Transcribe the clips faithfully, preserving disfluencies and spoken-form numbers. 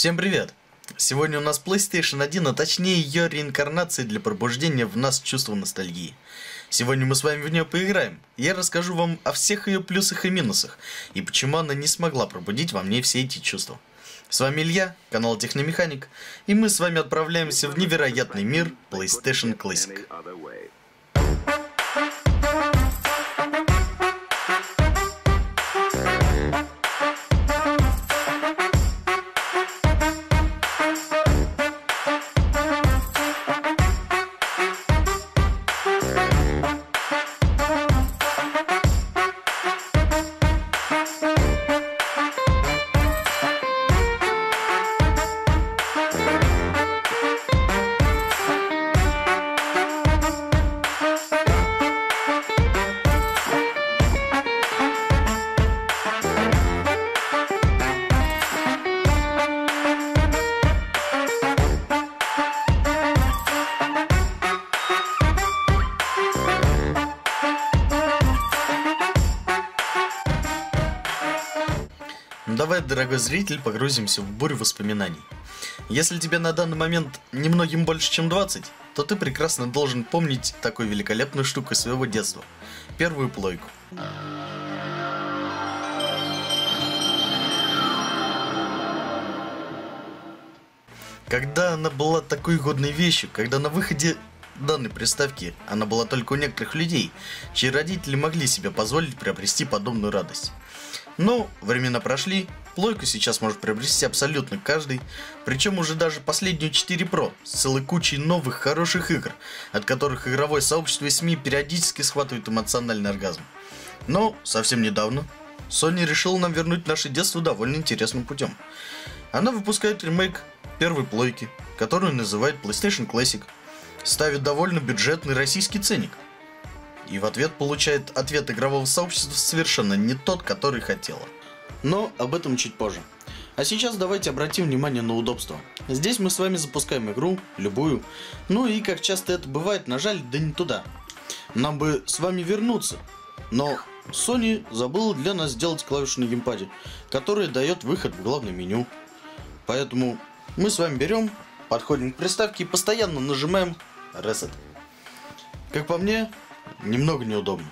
Всем привет! Сегодня у нас PlayStation один, а точнее ее реинкарнация для пробуждения в нас чувства ностальгии. Сегодня мы с вами в нее поиграем. Я расскажу вам о всех ее плюсах и минусах, и почему она не смогла пробудить во мне все эти чувства. С вами Илья, канал Техномеханик, и мы с вами отправляемся в невероятный мир PlayStation Classic. Давай, дорогой зритель, погрузимся в бурю воспоминаний. Если тебе на данный момент немногим больше, чем двадцать, то ты прекрасно должен помнить такую великолепную штуку из своего детства. Первую плойку. Когда она была такой годной вещью, когда на выходе данной приставки она была только у некоторых людей, чьи родители могли себе позволить приобрести подобную радость. Но времена прошли, плойку сейчас может приобрести абсолютно каждый, причем уже даже последнюю четыре про с целой кучей новых хороших игр, от которых игровое сообщество и СМИ периодически схватывают эмоциональный оргазм. Но совсем недавно Sony решила нам вернуть наше детство довольно интересным путем. Она выпускает ремейк первой плойки, которую называет PlayStation Classic, ставит довольно бюджетный российский ценник. И в ответ получает ответ игрового сообщества совершенно не тот, который хотела. Но об этом чуть позже. А сейчас давайте обратим внимание на удобство. Здесь мы с вами запускаем игру, любую. Ну и как часто это бывает, нажали да не туда. Нам бы с вами вернуться. Но Sony забыла для нас сделать клавишу на геймпаде, которая дает выход в главное меню. Поэтому мы с вами берем, подходим к приставке и постоянно нажимаем Reset. Как по мне, немного неудобно.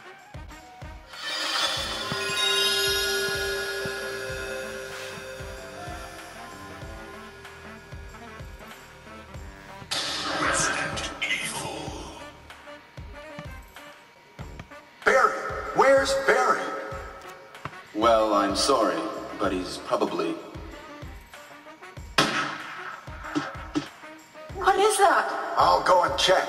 Barry, where's Barry? Well, I'm sorry, but he's probably... What is that? I'll go and check.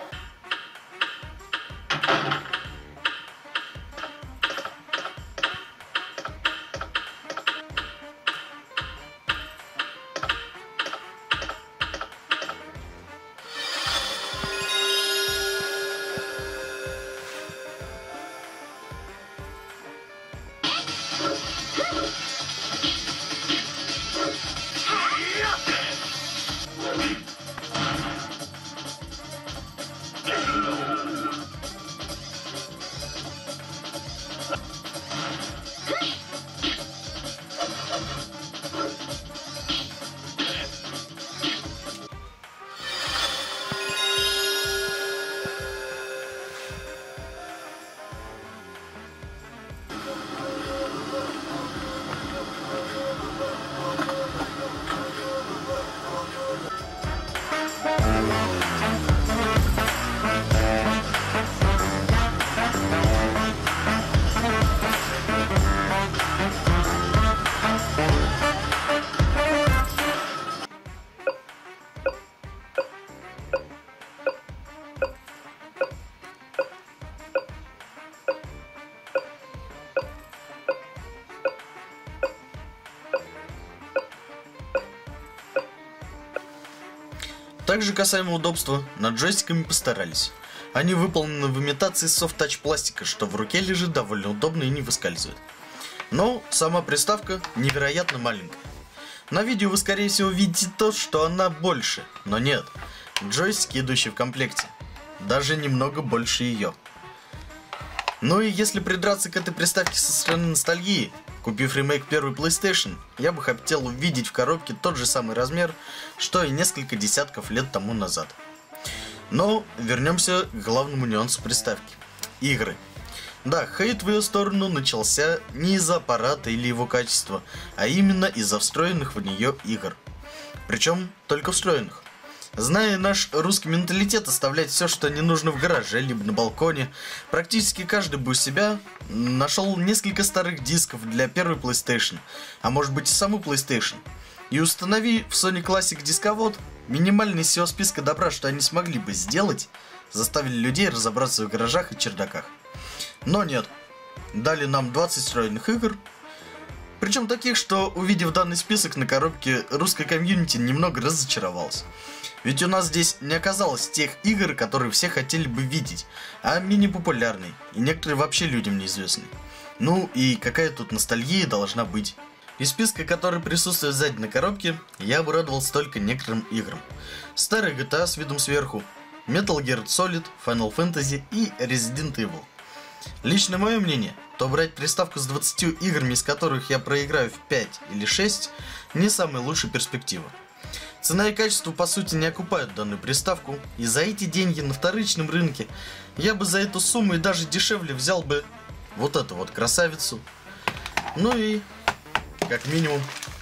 Также касаемо удобства, над джойстиками постарались. Они выполнены в имитации софт-тач пластика, что в руке лежит довольно удобно и не выскальзывает. Но сама приставка невероятно маленькая. На видео вы скорее всего видите то, что она больше, но нет. Джойстики, идущие в комплекте, даже немного больше ее. Ну и если придраться к этой приставке со стороны ностальгии, Купив ремейк первый PlayStation, я бы хотел увидеть в коробке тот же самый размер, что и несколько десятков лет тому назад. Но вернемся к главному нюансу приставки. Игры. Да, хейт в ее сторону начался не из-за аппарата или его качества, а именно из-за встроенных в нее игр. Причем только встроенных. Зная наш русский менталитет оставлять все, что не нужно в гараже, либо на балконе, практически каждый бы у себя нашел несколько старых дисков для первой PlayStation, а может быть и саму PlayStation. И установи в Sony Classic дисковод, минимальный из всего списка добра, что они смогли бы сделать, заставили людей разобраться в гаражах и чердаках. Но нет, дали нам двадцать встроенных игр, причем таких, что, увидев данный список на коробке, русская комьюнити немного разочаровалась. Ведь у нас здесь не оказалось тех игр, которые все хотели бы видеть, а мини-популярные, и некоторые вообще людям неизвестны. Ну и какая тут ностальгия должна быть. Из списка, который присутствует сзади на коробке, я обрадовался только некоторым играм. Старый джи ти эй с видом сверху, Metal Gear Solid, Final Fantasy и Resident Evil. Лично мое мнение, то брать приставку с двадцатью играми, из которых я проиграю в пять или шесть, не самая лучшая перспектива. Цена и качество по сути не окупают данную приставку, и за эти деньги на вторичном рынке я бы за эту сумму и даже дешевле взял бы вот эту вот красавицу. Ну и как минимум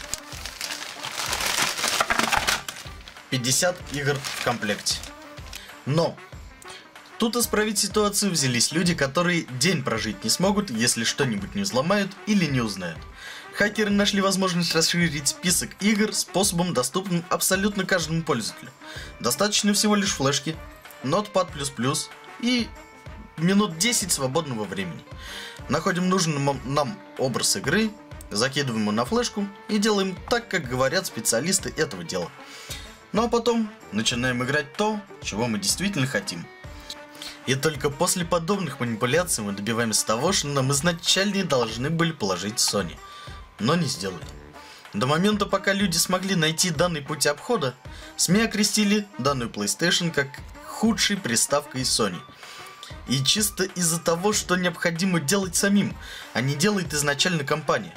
пятьдесят игр в комплекте. Но тут исправить ситуацию взялись люди, которые день прожить не смогут, если что-нибудь не взломают или не узнают. Хакеры нашли возможность расширить список игр способом, доступным абсолютно каждому пользователю. Достаточно всего лишь флешки, Notepad плюс плюс и минут десять свободного времени. Находим нужный нам образ игры, закидываем его на флешку и делаем так, как говорят специалисты этого дела. Ну а потом начинаем играть то, чего мы действительно хотим. И только после подобных манипуляций мы добиваемся того, что нам изначально должны были положить Sony. Но не сделали. До момента, пока люди смогли найти данный путь обхода, СМИ окрестили данную PlayStation как худшей приставкой Sony. И чисто из-за того, что необходимо делать самим, а не делает изначально компания.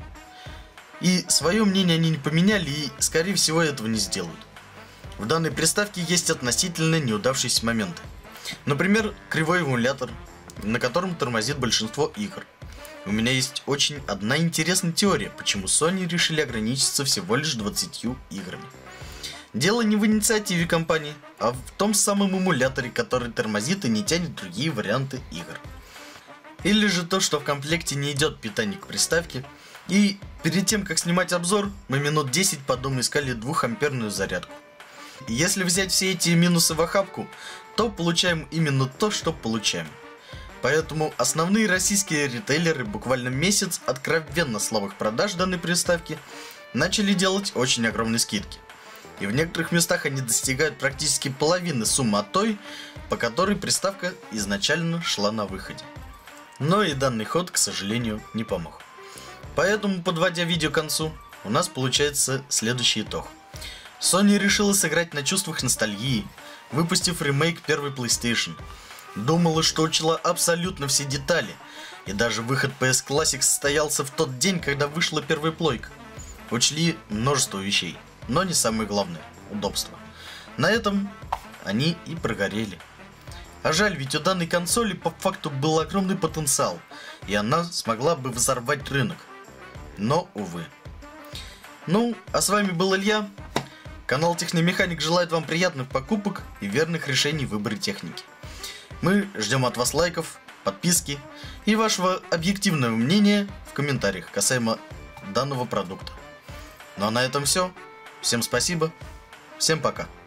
И свое мнение они не поменяли и, скорее всего, этого не сделают. В данной приставке есть относительно неудавшиеся моменты. Например, кривой эмулятор, на котором тормозит большинство игр. У меня есть очень одна интересная теория, почему Sony решили ограничиться всего лишь двадцатью играми. Дело не в инициативе компании, а в том самом эмуляторе, который тормозит и не тянет другие варианты игр. Или же то, что в комплекте не идет питание к приставке, и перед тем, как снимать обзор, мы минут десять по дому искали двухамперную зарядку. Если взять все эти минусы в охапку, то получаем именно то, что получаем. Поэтому основные российские ритейлеры буквально месяц откровенно слабых продаж данной приставки начали делать очень огромные скидки. И в некоторых местах они достигают практически половины суммы от той, по которой приставка изначально шла на выходе. Но и данный ход, к сожалению, не помог. Поэтому, подводя видео к концу, у нас получается следующий итог. Sony решила сыграть на чувствах ностальгии, выпустив ремейк первой PlayStation. Думала, что учла абсолютно все детали, и даже выход пи эс Classic состоялся в тот день, когда вышла первая плойка. Учли множество вещей, но не самое главное – удобство. На этом они и прогорели. А жаль, ведь у данной консоли по факту был огромный потенциал, и она смогла бы взорвать рынок. Но, увы. Ну, а с вами был Илья. Канал Техномеханик желает вам приятных покупок и верных решений в выборе техники. Мы ждем от вас лайков, подписки и вашего объективного мнения в комментариях касаемо данного продукта. Ну а на этом все. Всем спасибо. Всем пока.